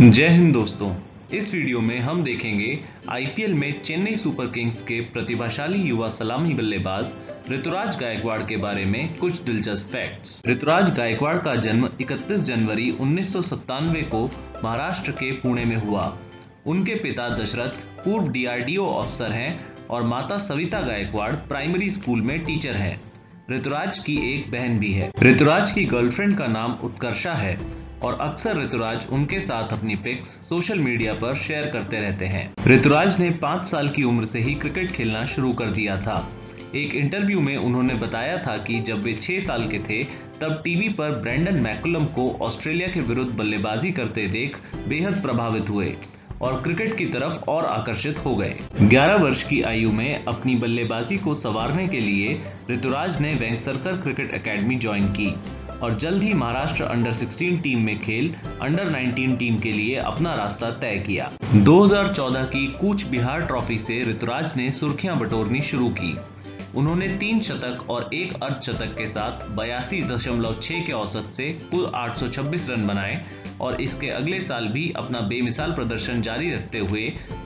जय हिंद दोस्तों। इस वीडियो में हम देखेंगे आईपीएल में चेन्नई सुपर किंग्स के प्रतिभाशाली युवा सलामी बल्लेबाज ऋतुराज गायकवाड़ के बारे में कुछ दिलचस्प फैक्ट्स। ऋतुराज गायकवाड़ का जन्म 31 जनवरी 1997 को महाराष्ट्र के पुणे में हुआ। उनके पिता दशरथ पूर्व डीआरडीओ अफसर हैं और माता सविता गायकवाड़ प्राइमरी स्कूल में टीचर हैं। ऋतुराज की एक बहन भी है। ऋतुराज की गर्लफ्रेंड का नाम उत्कर्षा है और अक्सर ऋतुराज उनके साथ अपनी पिक्स सोशल मीडिया पर शेयर करते रहते हैं। ऋतुराज ने 5 साल की उम्र से ही क्रिकेट खेलना शुरू कर दिया था। एक इंटरव्यू में उन्होंने बताया था कि जब वे 6 साल के थे तब टीवी पर ब्रेंडन मैकुलम को ऑस्ट्रेलिया के विरुद्ध बल्लेबाजी करते देख बेहद प्रभावित हुए और क्रिकेट की तरफ और आकर्षित हो गए। 11 वर्ष की आयु में अपनी बल्लेबाजी को संवारने के लिए ऋतुराज ने वेंगसरकर क्रिकेट एकेडमी ज्वाइन की और जल्द ही महाराष्ट्र अंडर 16 टीम में खेल अंडर 19 टीम के लिए अपना रास्ता तय किया। 2014 की कूच बिहार ट्रॉफी से ऋतुराज ने सुर्खियां बटोरनी शुरू की। उन्होंने 3 शतक और 1 अर्धशतक के साथ 82.6 के औसत से कुल 826 रन बनाए और इसके अगले साल भी अपना बेमिसाल प्रदर्शन जारी रखते हुए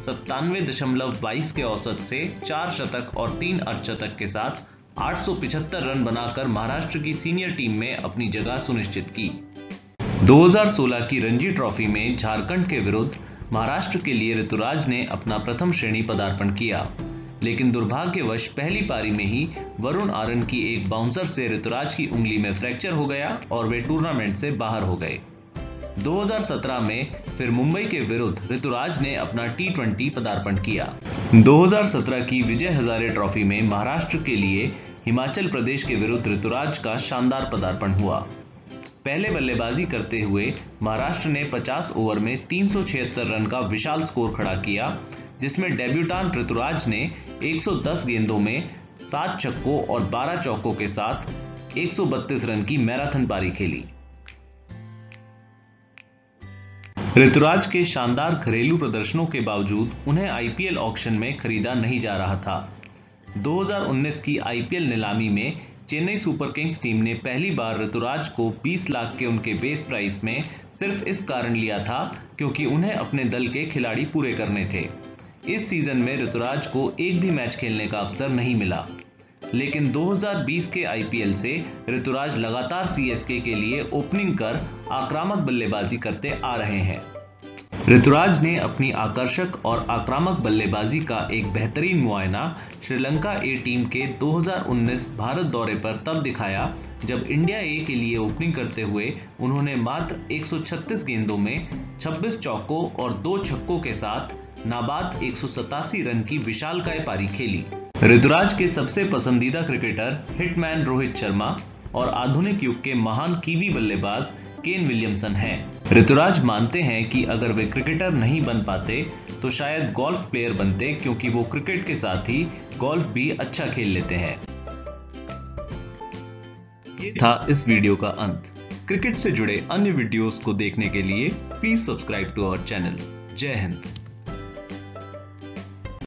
97.22 के औसत से 4 शतक और 3 अर्धशतक के साथ 875 रन बनाकर महाराष्ट्र की सीनियर टीम में अपनी जगह सुनिश्चित की। 2016 की रणजी ट्रॉफी में झारखंड के विरुद्ध महाराष्ट्र के लिए ऋतुराज ने अपना प्रथम श्रेणी पदार्पण किया, लेकिन दुर्भाग्यवश पहली पारी में ही वरुण आरन की एक बाउंसर से ऋतुराज की उंगली में फ्रैक्चर हो गया और वे टूर्नामेंट से बाहर हो गए। 2017 में फिर मुंबई के विरुद्ध ऋतुराज ने अपना T20 पदार्पण किया। 2017 की विजय हजारे ट्रॉफी में महाराष्ट्र के लिए हिमाचल प्रदेश के विरुद्ध ऋतुराज का शानदार पदार्पण हुआ। पहले बल्लेबाजी करते हुए महाराष्ट्र ने 50 ओवर में 376 रन का विशाल स्कोर खड़ा किया, जिसमें डेब्यूटांट ऋतुराज ने 110 गेंदों में 7 छक्कों और 12 चौकों के साथ 132 रन की मैराथन पारी खेली। ऋतुराज के शानदार घरेलू प्रदर्शनों के बावजूद उन्हें आईपीएल ऑक्शन में खरीदा नहीं जा रहा था। 2019 की आईपीएल नीलामी में चेन्नई सुपर किंग्स टीम ने पहली बार ऋतुराज को 20 लाख के उनके बेस प्राइस में सिर्फ इस कारण लिया था क्योंकि उन्हें अपने दल के खिलाड़ी पूरे करने थे। इस सीजन में ऋतुराज को एक भी मैच खेलने का अवसर नहीं मिला, लेकिन 2020 के आईपीएल से ऋतुराज लगातार सीएसके के लिए ओपनिंग कर आक्रामक बल्लेबाजी करते आ रहे हैं। ऋतुराज ने अपनी आकर्षक और आक्रामक बल्लेबाजी का एक बेहतरीन मुआयना श्रीलंका ए टीम के 2019 भारत दौरे पर तब दिखाया जब इंडिया ए के लिए ओपनिंग करते हुए उन्होंने मात्र 136 गेंदों में 26 चौकों और 2 छक्कों के साथ नाबाद 187 रन की विशालकाय पारी खेली। ऋतुराज के सबसे पसंदीदा क्रिकेटर हिटमैन रोहित शर्मा और आधुनिक युग के महान कीवी बल्लेबाज केन विलियमसन हैं। ऋतुराज मानते हैं कि अगर वे क्रिकेटर नहीं बन पाते तो शायद गोल्फ प्लेयर बनते, क्योंकि वो क्रिकेट के साथ ही गोल्फ भी अच्छा खेल लेते हैं। ये था इस वीडियो का अंत। क्रिकेट से जुड़े अन्य वीडियोस को देखने के लिए please subscribe to our channel. जय हिंद।